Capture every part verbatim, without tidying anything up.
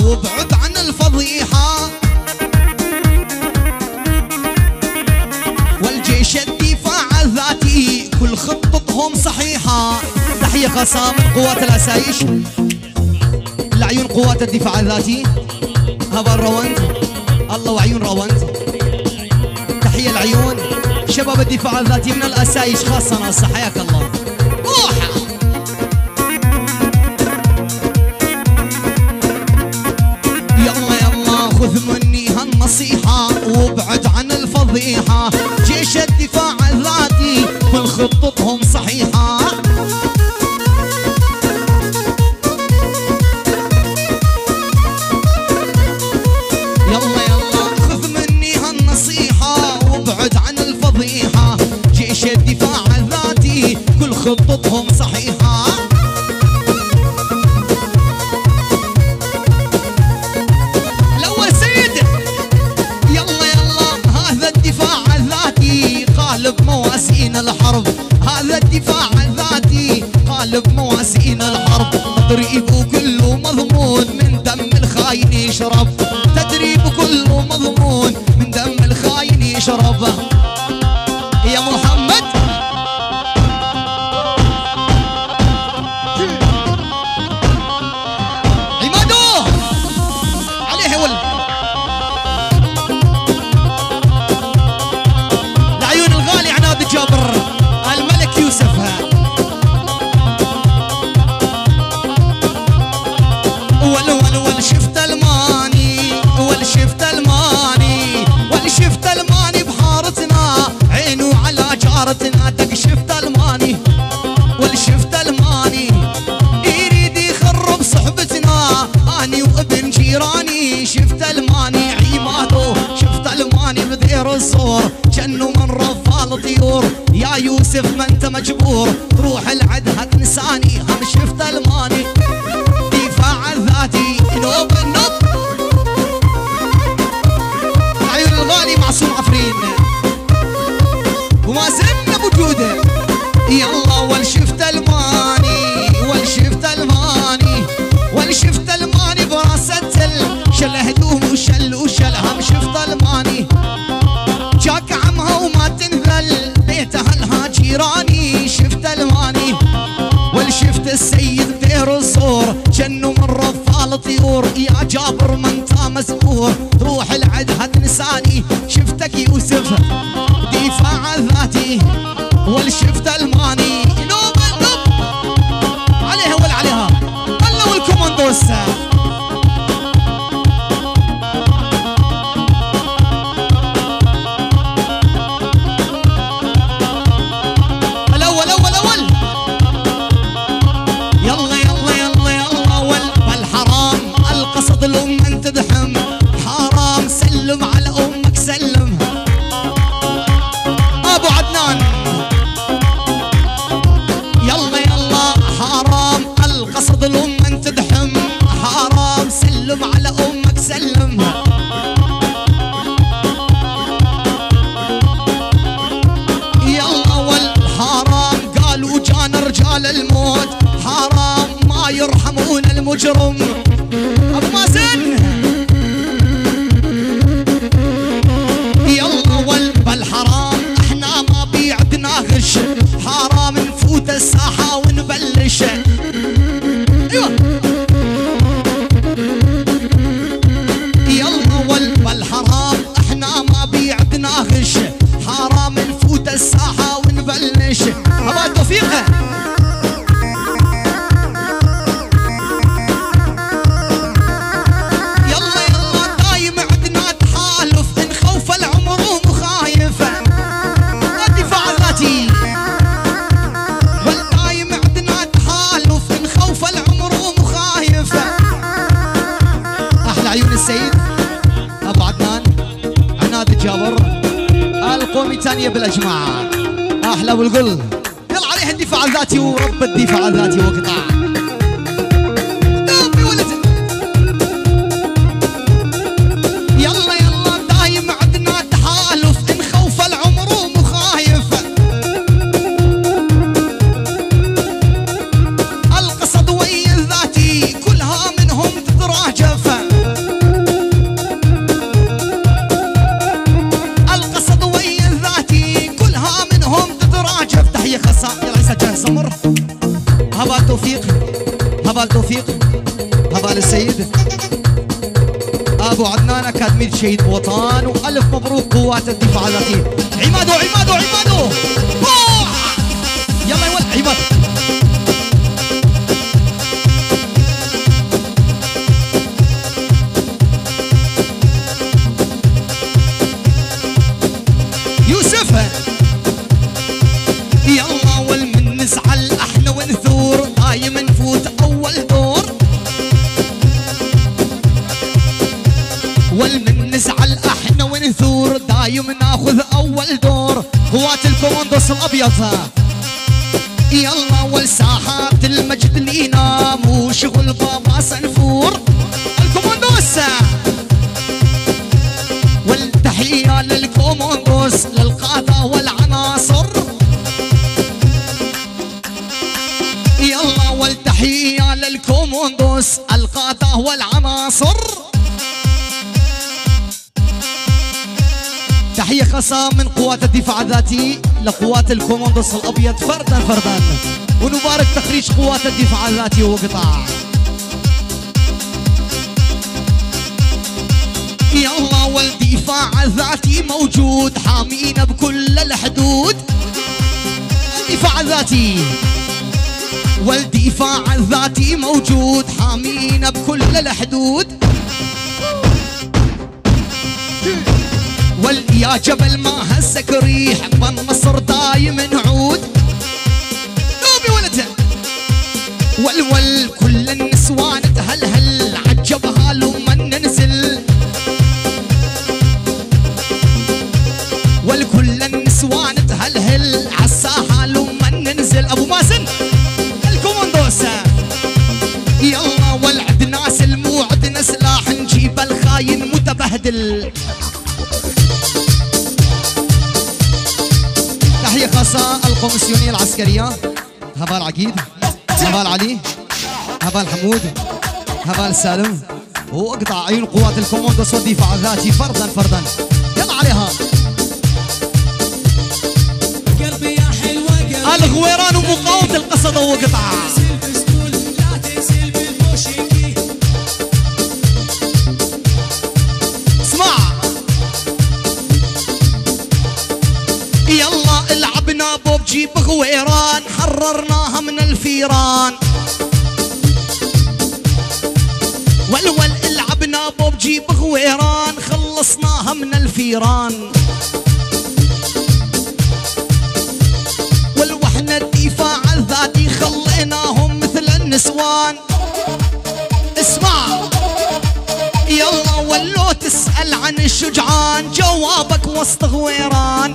وابعد عن الفضيحة، والجيش الدفاع الذاتي كل خطتهم صحيحة. تحية خاصة من قوات الأسايش لعيون قوات الدفاع الذاتي، هذا الروند الله وعيون روند. تحية العيون شباب الدفاع الذاتي من الأسايش خاصة ناصر، حياك الله. روحة يلا يلا خذ مني هالنصيحة وابعد عن الفضيحة، جيش الدفاع الذاتي كل خطتهم صحيحة. يلا يلا خذ مني هالنصيحة وابعد عن الفضيحة، جيش الدفاع الذاتي كل خطتهم صحيحة. الأول سيد يلا يلا هذا الدفاع الذاتي قالب مواسين الحرب، هذا الدفاع الذاتي قالب مواسين الحرب. تدريبه كله مضمون من دم الخاين يشرب، تدريبه كله مضمون من دم الخاين يشرب. يا محمد عمادو عليه ول لعيون الغالي عناد جابر الملك يوسف. ول ول ول شفت الماني ول شفت الماني ول شفت الماني بحارتنا عينه على جارتنا. دق شفت الماني ول شفت الماني يريد يخرب صحبتنا اني وابن جيراني. شفت الماني عمادو شفت الماني بدير الصور جنو من رفال طيور. يا يوسف ما انت مجبور تروح العدها تنساني. هم شفت الماني دفاع الذاتي نوب النوب عيون الغالي معصوم عفرين وما زلنا بوجوده. يلا ول شفت الماني ول شفت الماني ول شفت الماني براسة شل هدوم وشل وشل. هم شفت الماني جاك عمها وما تنذل بيتها لها جيراني. شفت الماني ول شفت السيد بدير الصور جنو من رفال طيور. يا جابر ما انت مسؤول تروح العدها تنساني. شفتك يوسف دفاع الذاتي ول شفت الماني نوب النوب عليها ولا عليها الله والكوماندوس. الاول اول اول يلا يلا يلا يلا ول بالحرام القصد الام انت دحم حرام سلم على امك سلم ابو عدنان. يلا يلا حرام القصد الام انت دحم حرام سلم على امك سلم. يلا والحرام قالوا جانا رجال الموت حرام ما يرحمون المجرم. ابو مازن يلا ول بالحرام احنا ما بيعدنا غش حرام نفوت الساحة ونبلش. ايوه يلا ول بالحرام احنا ما بيعدنا غش حرام نفوت الساحة ونبلش. ابا توفيقه يلا يلا دايم عدنا تحالف ان خوف العمر ومخايف. الدفاع الذاتي والدايم عدنا تحالف ان خوف العمر ومخايف. احلى عيون السيد ابو عدنان عناد جابر القومي تانية بالاجماع احلى والقل. يلا عليه الدفاع الذاتي ورب الدفاع الذاتي وقطاع دم ولد. يلا يلا دايم عدنا تحالف ان خوف العمر ومخايف. القصد ويا الذاتي كلها منهم تتراجف. هبال السيد ابو عدنان اكاديمية شهيد وطن، والف مبروك قوات الدفاع الذاتي. عمادو عمادو عمادو يلا يا ولد عماد. يوسف يلا والمن نزعل احنا ونثور، دايم نفوت اول دور، والمن نزعل احنا ونثور، دايم ناخذ اول دور. قوات الكوماندوس الابيض يلا والساحات المجد لينا، مو شغل بابا سنفور. الكوماندوس والتحية للكوماندوس للقادة والعناصر، يلا والتحية للكوماندوس القادة والعناصر. تحية خاصة من قوات الدفاع الذاتي لقوات الكوماندوس الأبيض فردا فردا، ونبارك تخريج قوات الدفاع الذاتي وقطاع. يلا والدفاع الذاتي موجود حامينا بكل الحدود. الدفاع الذاتي والدفاع الذاتي موجود حامينا بكل الحدود. واليا جبل ما هزك ريح، بالنصر دايم نعود. دوبي ولدها والول كل النسوان تهلهل، عجبها لما ننزل، والكل النسوان تهلهل عالساحة لما ننزل. ابو مازن الكوماندوس يلا والعد ناس الموعدنا سلاح، نجيب الخاين متبهدل. تحية خاصة القومسيونية العسكرية هبال عقيد، هبال علي، هبال حمود، هبال سالم، وقطع عيون قوات الكوماندوس والدفاع الذاتي فردا فردا. يلا عليها قلبي يا حلوة، الغويران ومقاومة القصد وقطع. اسمع يلا العبنا بوبجي بغويران، حررناها من الفيران. والول العبنا بوبجي بغويران، خلصناها من الفيران. والوحنا الدفاع الذاتي خليناهم مثل النسوان. اسمع يلا ولو تسأل عن الشجعان، جوابك وسط غويران.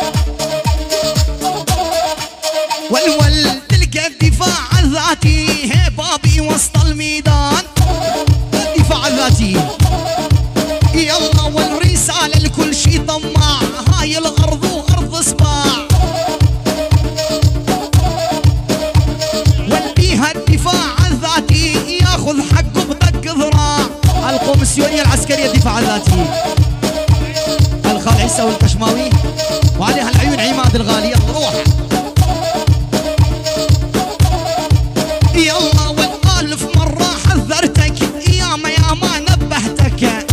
والول تلقى الدفاع الذاتي هبابي وسط الميدان. الدفاع الذاتي يلا والرسالة لكل شي طماع، هاي الأرض وأرض صباع. والبيها الدفاع الذاتي ياخذ حقه بدق ذراع. القومسيونية العسكرية الدفاع الذاتي الخال عيسى والكشماوي، وعليها العيون عماد الغالي. يلا روح يلا والألف مرة حذرتك، ياما ياما نبهتك.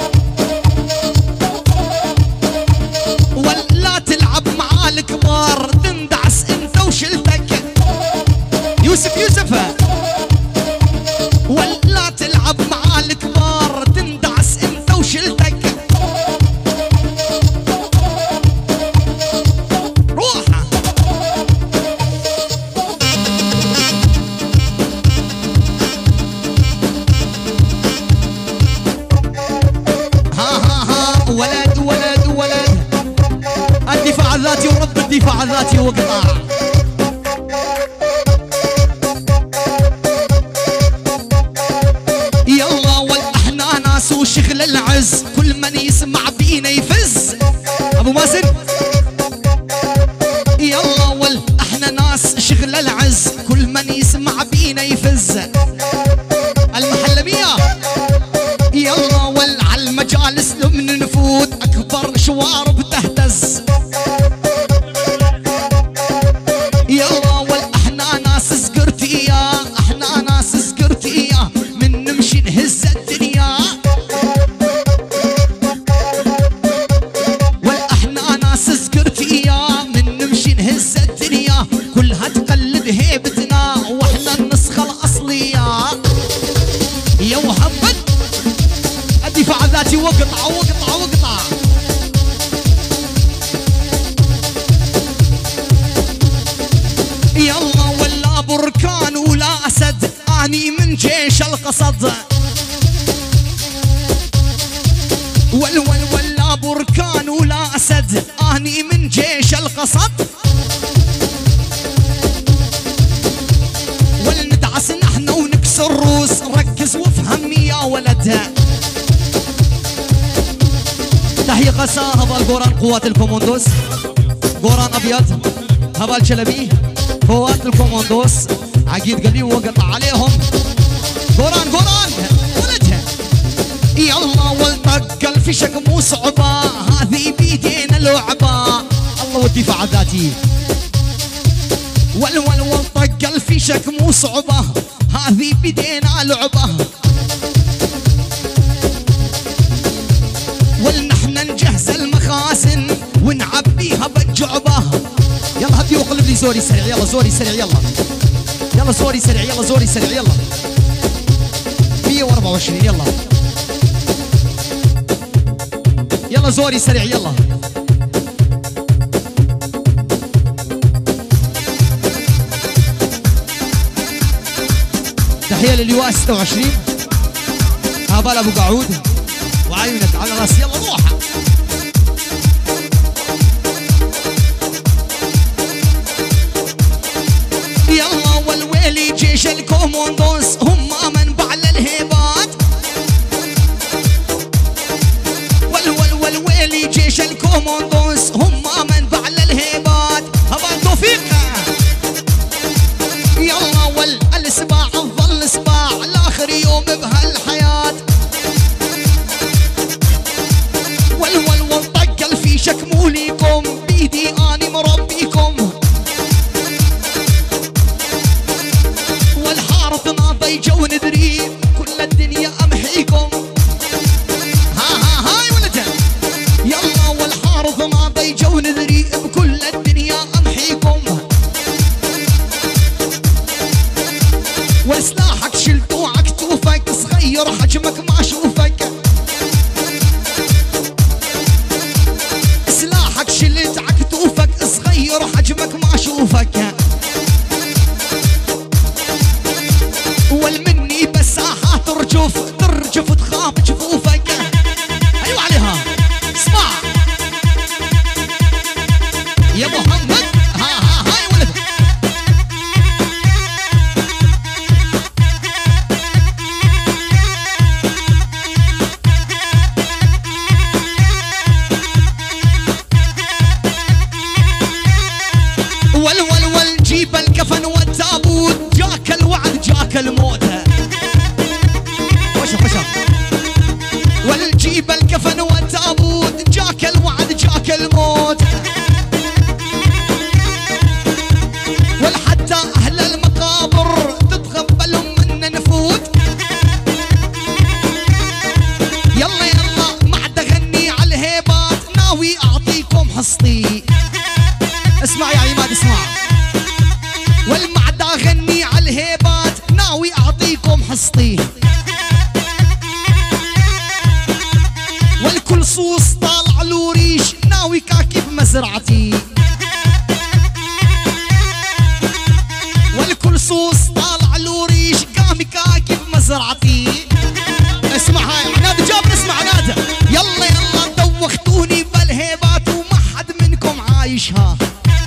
ولا تلعب مع الكبار، تندعس انت وشلتك. يوسف يوسف ولا تلعب مع الكبار، تندعس انت وشلتك. روح ها ها ها ولد ولد ولد. الدفاع الذاتي ورب الدفاع الذاتي وقطع. يلا والاحنا ناس وشغل العز، كل من يسمع بينا يفز. ابو مازن يلا والاحنا ناس شغل العز، كل من يسمع بينا يفز. المحلمية يلا والعلى المجالس لمن نفوت، اكبر شوارب تهتز. يلا والاحنا ناس سكرتية، احنا ناس سكرتية، من نمشي عذاتي وقطع وقطع وقطع. يلا ولا بركان ولا اسد اني من جيش القصد. ول ول ولا بركان ولا اسد اني من جيش القصد. ولندعس نحن ونكسر روس. ركز وافهمني يا ولد. تحية قسا هبال قوران قوات الكوموندوس. قوران ابيض هبال شلبي قوات الكوموندوس. عقيد قليل وقطع عليهم. قوران قوران ولدها. يلا والطق الفشك مو صعبة. هذه بيدينا لعبة. الله والدفاع الذاتي. ول ول والطق الفشك مو صعبة. هذه بيدينا لعبة. ولنحن نجهز المخازن ونعبيها بالجعبة. يلا هدي وقلب لي زوري سريع. يلا زوري سريع يلا. يلا زوري سريع يلا زوري سريع يلا. مية وأربعة وعشرين يلا. يلا زوري سريع يلا. تحية للواء ستة وعشرين. هبال ابو قعود وعينك على راسي. يلا روح. يلا والويلي جيش الكوموندوس هم منبع للهيبات. ول ول والويلي جيش الكوموندوس هم منبع للهيبات. هبال توفيق. يلا والسباع ظل سباع لاخر يوم بهالحياة. ول ول والطق الفيشك مو ليكم. بيدي اني مربيكم. والحارة ناضي جو ندري كل الدنيا امحيكم. ها ها هاي ولدها. يلا والحارة ناضي جو ندري بكل الدنيا امحيكم. وسلاحك شلتو عكتوفك. صغير حجمك ما اشوفك. سلاحك شلت عكتوفك. صغير حجمك ما اشوفك. والمني بساحات ترجف ترجف تخاف جفوفك. ايوه عليها اسمع يا محمد. ها ها هاي ولد. ول ول ول جيب الكفن والتابوت. جاك الوعد جاك الموت. وشا وشا. والجيب الكفن والتابوت. جاك الوعد جاك الموت. والحتى اهل المقابر تتقبلهم منا نفوت. يلا يلا ما عاد اغني على الهيبات. ناوي اعطيكم حصتي. اسمع يا عماد اسمع. والمعد اغني على الهيبات. ناوي اعطيكم حصتي. والكل صوص طالع له ريش. ناوي كاكي بمزرعتي. والكل صوص طالع له ريش. قامي كاكي بمزرعتي. اسمع هاي عناد جابر. اسمع عناد. يلا يلا دوختوني بالهيبات وما حد منكم عايشها.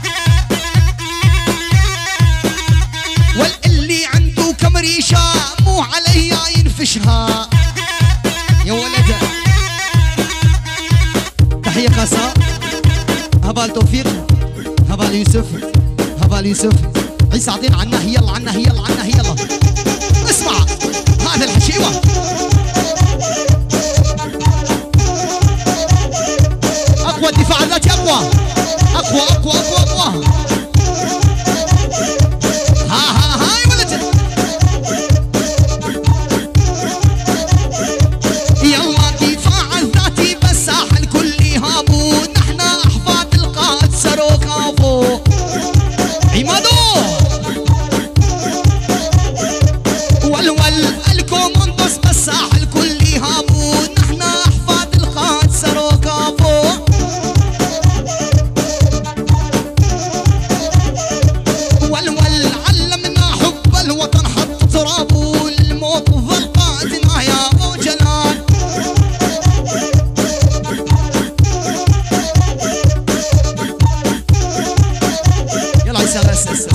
واللي عنده كم ريشة مو عليا ينفشها. يا ولد. تحية قاسا هبال توفيق. هبال يوسف. هبال يوسف. عيسى عطينا عناه. يلا عناه يلا عناه يلا. اسمع هذا الحشيوة. اقوى الدفاع الذاتي. اقوى اقوى اقوى اقوى اقوى. ها ها هاي ولد. يلا دفاع الذاتي بالساحة الكل يهابو. نحن احفاد القائد صاروخ ابو عمادو. والول الكوموندوس اسس